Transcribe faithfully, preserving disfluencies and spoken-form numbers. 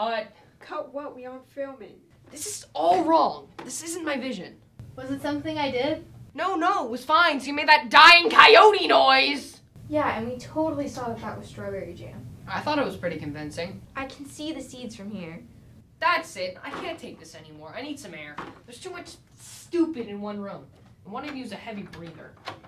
cut. Cut what? We aren't filming. This is all wrong. This isn't my vision. Was it something I did? No, no, it was fine. So you made that dying coyote noise. Yeah, and we totally saw that that was strawberry jam. I thought it was pretty convincing. I can see the seeds from here. That's it. I can't take this anymore. I need some air. There's too much stupid in one room. And one of you is a heavy breather.